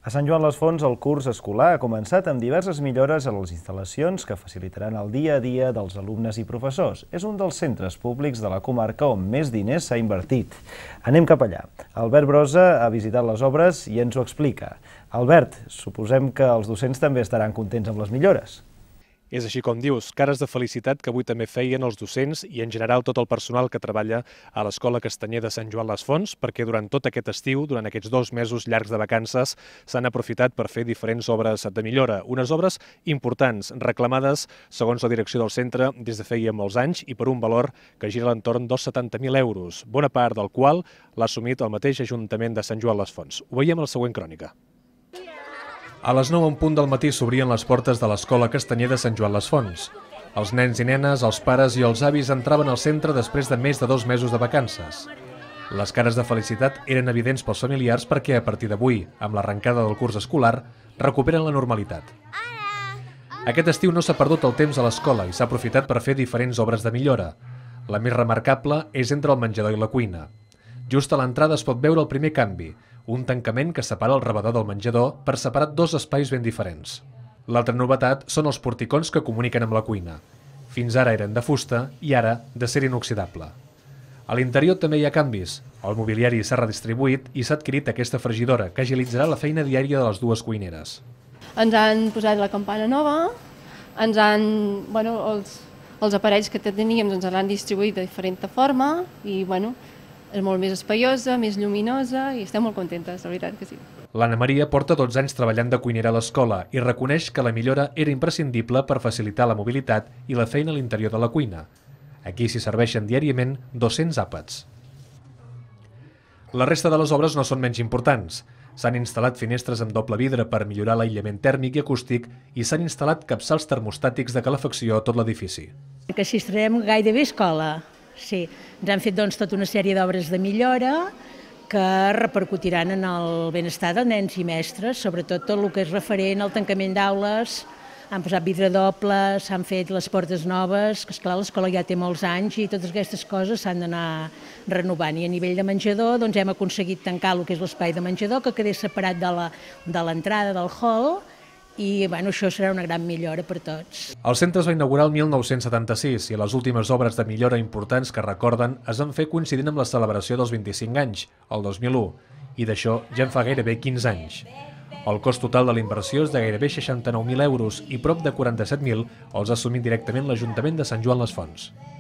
A Sant Joan les Fonts, el curs escolar ha començat amb diverses millores a les instal·lacions que facilitaran el dia a dia dels alumnes i professors. És un dels centres públics de la comarca on més diners s'ha invertit. Anem cap allà. Albert Brosa ha visitat les obres i ens ho explica. Albert, suposem que els docents també estaran contents amb les millores. És així com dius, cares de felicitat que avui també feien els docents i en general tot el personal que treballa a l'Escola Castanyer de Sant Joan les Fonts, perquè durant tot aquest estiu, durant aquests 2 mesos llargs de vacances, s'han aprofitat per fer diferents obres de millora. Unes obres importants, reclamades, segons la direcció del centre, des de feia molts anys i per un valor que gira a l'entorn dels 70.000 euros, bona part del qual l'ha assumit el mateix Ajuntament de Sant Joan les Fonts. Ho veiem a la següent crònica. A les 9 en punt del matí s'obrien les portes de l'Escola Castanyer de Sant Joan les Fonts. Els nens i nenes, els pares i els avis entraven al centre després de més de 2 mesos de vacances. Les cares de felicitat eren evidents pels familiars perquè a partir d'avui, amb l'arrencada del curs escolar, recuperen la normalitat. Aquest estiu no s'ha perdut el temps a l'escola i s'ha aprofitat per fer diferents obres de millora. La més remarcable és entre el menjador i la cuina. Just a l'entrada es pot veure el primer canvi, un tancament que separa el rebedor del menjador per separar 2 espais ben diferents. L'altra novetat són els porticons que comuniquen amb la cuina. Fins ara eren de fusta i ara d'acer inoxidable. A l'interior també hi ha canvis. El mobiliari s'ha redistribuït i s'ha adquirit aquesta fregidora que agilitzarà la feina diària de les 2 cuineres. Ens han posat la campana nova, els aparells que teníem ens l'han distribuït de diferent forma i és molt més espaiosa, més lluminosa i estem molt contentes, la veritat que sí. L'Anna Maria porta 12 anys treballant de cuinera a l'escola i reconeix que la millora era imprescindible per facilitar la mobilitat i la feina a l'interior de la cuina. Aquí s'hi serveixen diàriament 200 àpats. La resta de les obres no són menys importants. S'han instal·lat finestres amb doble vidre per millorar l'aïllament tèrmic i acústic i s'han instal·lat capçals termostàtics de calefacció a tot l'edifici. Que si estarem gairebé escola. Sí, ens han fet tota una sèrie d'obres de millora que repercutiran en el benestar de nens i mestres, sobretot tot el que és referent al tancament d'aules. Han posat vidre doble, s'han fet les portes noves, que esclar, l'escola ja té molts anys i totes aquestes coses s'han d'anar renovant. I a nivell de menjador hem aconseguit tancar el que és l'espai de menjador, que quedés separat de l'entrada del hall, i això serà una gran millora per tots. El centre es va inaugurar el 1976 i les últimes obres de millora importants que recorden es van fer coincidint amb la celebració dels 25 anys, el 2001, i d'això ja en fa gairebé 15 anys. El cost total de la inversió és de gairebé 69.000 euros i prop de 47.000 els ha assumit directament l'Ajuntament de Sant Joan les Fonts.